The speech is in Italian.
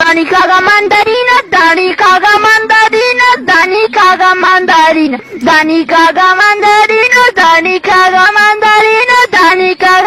Dani caga mandarina, Dani caga mandarina, Dani caga mandarina, Dani caga mandarina, Dani caga mandarina, Dani caga